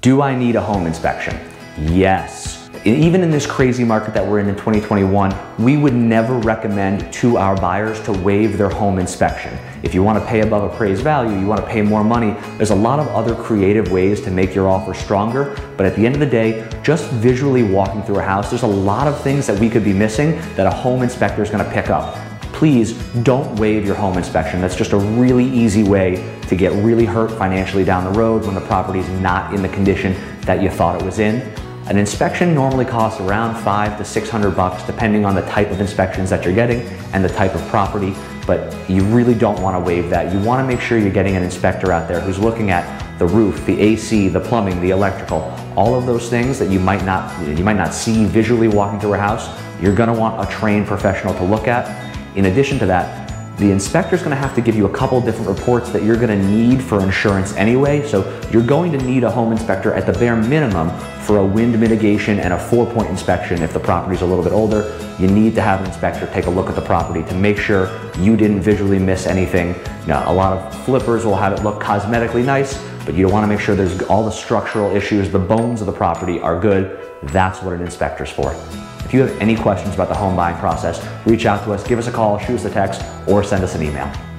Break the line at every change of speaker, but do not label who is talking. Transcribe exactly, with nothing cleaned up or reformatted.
Do I need a home inspection? Yes. Even in this crazy market that we're in in twenty twenty-one, we would never recommend to our buyers to waive their home inspection. If you want to pay above appraised value, you want to pay more money, there's a lot of other creative ways to make your offer stronger. But at the end of the day, just visually walking through a house, there's a lot of things that we could be missing that a home inspector is going to pick up. Please don't waive your home inspection. That's just a really easy way to get really hurt financially down the road when the property is not in the condition that you thought it was in. An inspection normally costs around five to six hundred bucks, depending on the type of inspections that you're getting and the type of property. But you really don't want to waive that. You want to make sure you're getting an inspector out there who's looking at the roof, the A C, the plumbing, the electrical, all of those things that you might not you might not see visually walking through a house. You're going to want a trained professional to look at. In addition to that, the inspector is going to have to give you a couple different reports that you're going to need for insurance anyway. So you're going to need a home inspector at the bare minimum for a wind mitigation and a four-point inspection. If the property is a little bit older, you need to have an inspector take a look at the property to make sure you didn't visually miss anything. Now, a lot of flippers will have it look cosmetically nice, but you want to make sure there's all the structural issues, the bones of the property are good. That's what an inspector's for. If you have any questions about the home buying process, reach out to us, give us a call, shoot us a text, or send us an email.